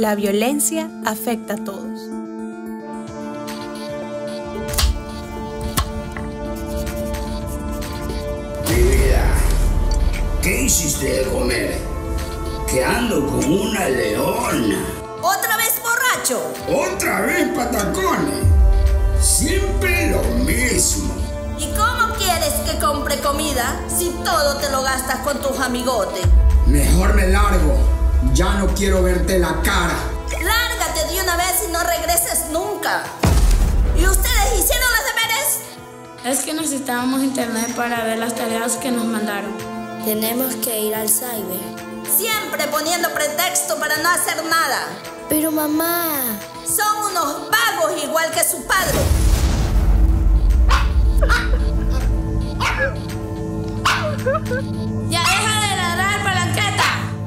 La violencia afecta a todos. Mi vida, ¿qué hiciste de comer? Que ando con una leona. ¿Otra vez borracho? ¿Otra vez patacones? Siempre lo mismo. ¿Y cómo quieres que compre comida si todo te lo gastas con tus amigotes? Mejor me largo. Ya no quiero verte la cara. Lárgate de una vez y no regreses nunca. ¿Y ustedes hicieron los deberes? Es que necesitábamos internet para ver las tareas que nos mandaron. Tenemos que ir al cyber. Siempre poniendo pretexto para no hacer nada. Pero mamá... Son unos vagos igual que su padre. ¡Ya deja de ladrar, palanqueta!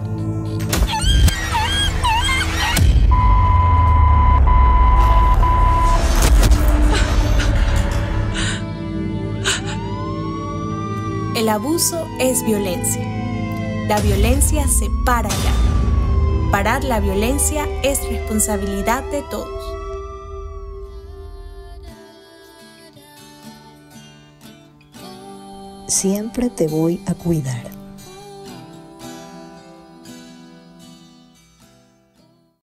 El abuso es violencia. La violencia separa ya. Parar la violencia es responsabilidad de todos. Siempre te voy a cuidar.